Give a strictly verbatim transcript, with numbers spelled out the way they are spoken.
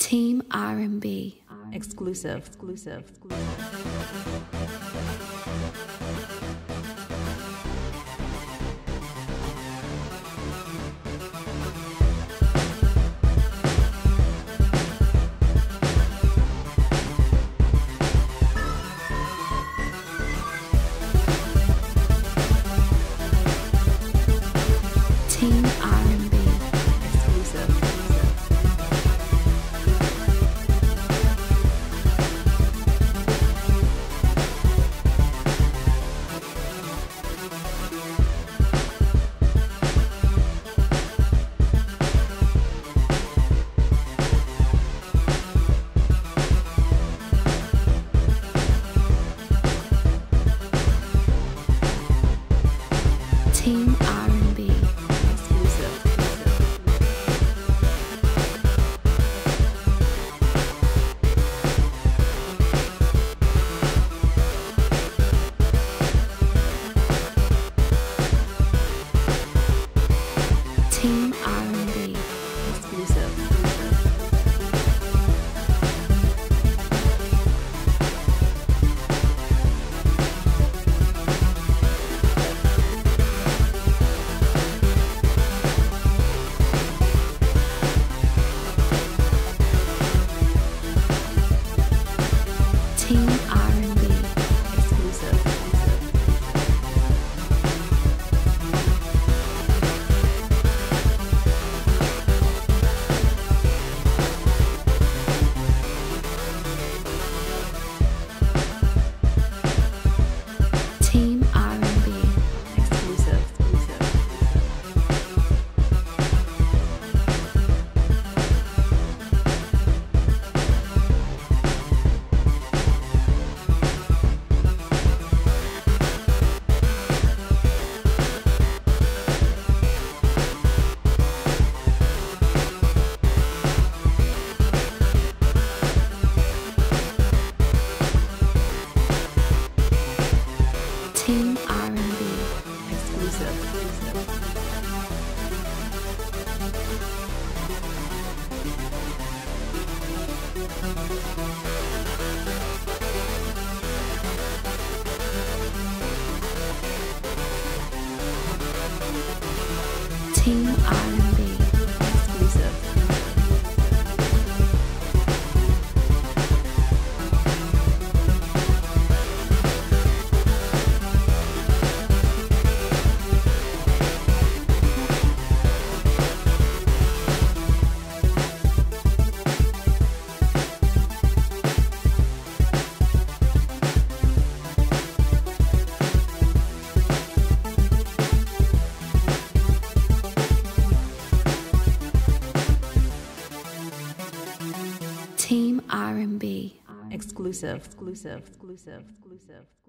Team R and B. Exclusive. Exclusive. Exclusive. Team R and B. Exclusive. Team R and B. Exclusive. Team R and B. Exclusive. Team R and B. Exclusive. Team R and B. Exclusive. Exclusive. Team R and B. Exclusive. Team R and B. Exclusive. Team R and B. Exclusive. Exclusive. Exclusive. Exclusive.